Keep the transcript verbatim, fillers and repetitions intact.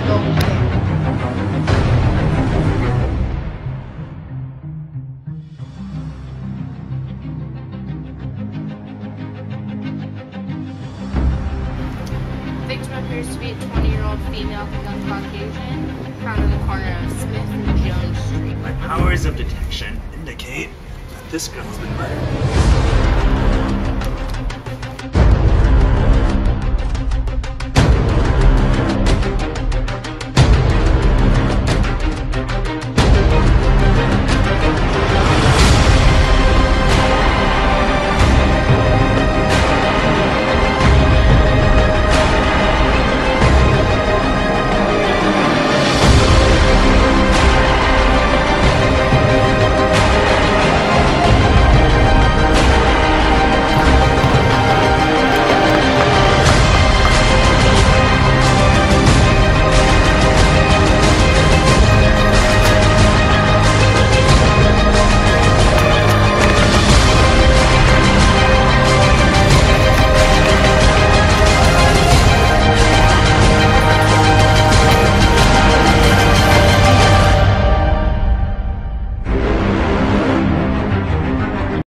Victim appears to be a twenty-year-old female, young Caucasian, found in the corner of Smith and Jones Street. My powers of detection indicate that this girl's been murdered.